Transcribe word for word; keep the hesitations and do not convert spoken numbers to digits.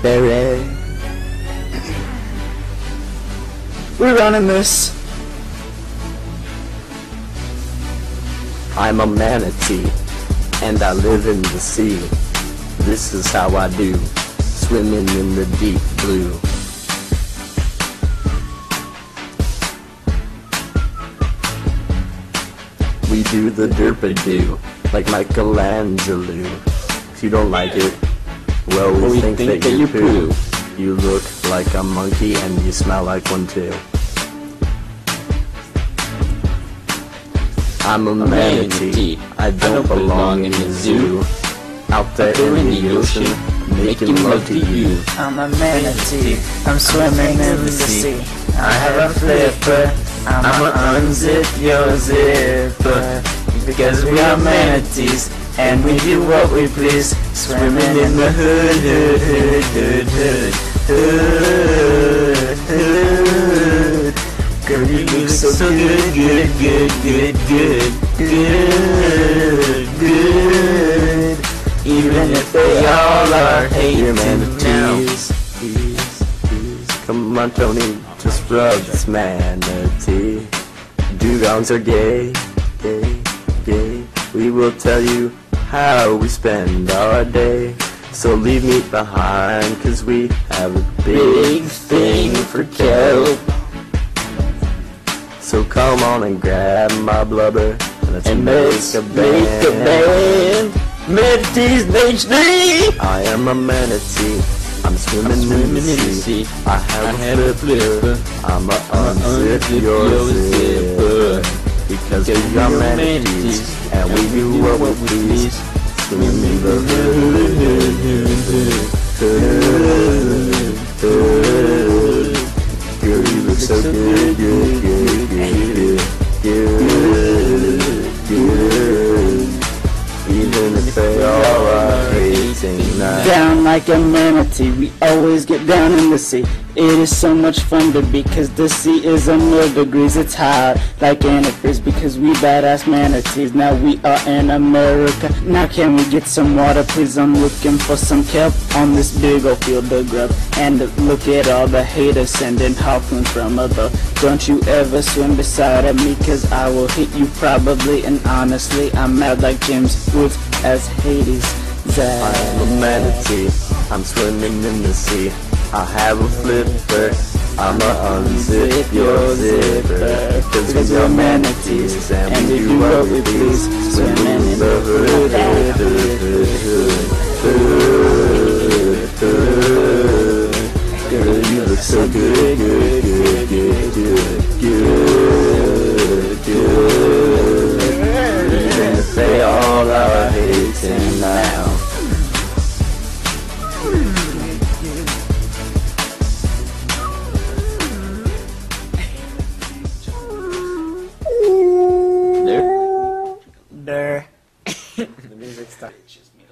Barry. We're running this. I'm a manatee, and I live in the sea. This is how I do, swimming in the deep blue. We do the derpa-doo, like Michelangelo. If you don't like it, well, we, we think, think that, that you poo. poo. You look like a monkey and you smell like one too. I'm a, a manatee. manatee. I don't, I don't belong in the zoo. Out there, Out there in, in the ocean, ocean making, making love to you. I'm a manatee. I'm swimming in the sea. I have a flipper. I'ma unzip your zipper. Because we are manatees and we do what we please. Swimming in the hood, hood, hood, hood, hood, hood, hood. Girl, you look so good, good, good, good, good, good, good. Even if they all are hating now. Come on, Tony, just rub this manatee. Dugongs are gay, gay, gay. We will tell you how we spend our day. So leave me behind, cause we have a big, big thing for kelp. So come on and grab my blubber, and let's and make, make a band. Make a band. Manatees H D! I am a manatee. I'm swimming, I'm swimming in, the in the sea. I have, I a, have flipper. a flipper. I'ma unzip, unzip your, your zipper. Because we are manatees, and we do what we please. Swimming in the hood, hood. Girl, you look so good, good, good, good, good, good. Even if they all are hating now. Down like a manatee, we always get down in the sea. It is so much fun to be, cause the sea is a million degrees. It's hot like antifreeze because we badass manatees. Now we are in America. Now can we get some water, please? I'm looking for some kelp on this big old field of grub. And look at all the haters sending harpoons from above. Don't you ever swim beside of me, cause I will hit you probably. And honestly, I'm mad like James Woods as Hades. Zach. I am a manatee. I'm swimming in the sea. I have a flipper. I'ma unzip your zipper. Cause we are manatees and we do what we please. Swimming in the hood, hood, hood, hood, hood. Girl, you look so good, good, good, good, good, good, good. Even if they all are hating now. There. The music started.